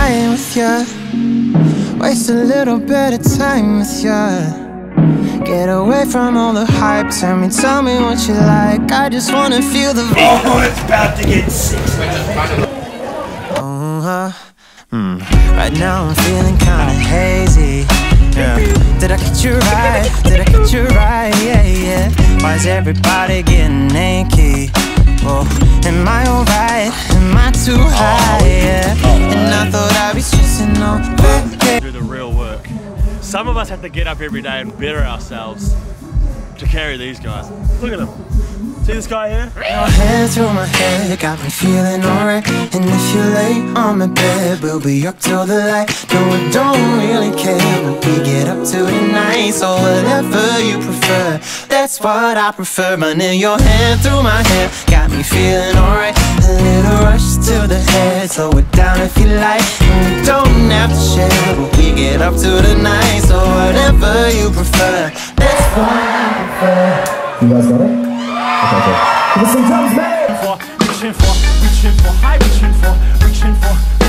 night with ya, waste a little bit of time with ya. Get away from all the hype, tell me what you like. I just wanna feel the vibe. Oh, it's about to get sick. Right now I'm feeling kinda hazy. Yeah. Did I get you right? Did I get you right? Yeah, yeah. Why is everybody getting naked? Whoa, am I alright? Am I too high? Yeah. And I thought I'd be stressing on that. Do the real work. Some of us have to get up every day and better ourselves to carry these guys. Look at them. See this guy here? Your hand through my head got me feeling alright. And if you lay on my bed, we'll be up till the light. No, I don't really care what we get up to tonight. So whatever you prefer, that's what I prefer. Running your hand through my hair got me feeling alright. A little rush to the head, slow it down if you like. And we don't have to share what we get up to tonight. So whatever you prefer, that's what I prefer. You guys got it? Okay, cool. Give us some drums, man! Reaching for, high, reaching for.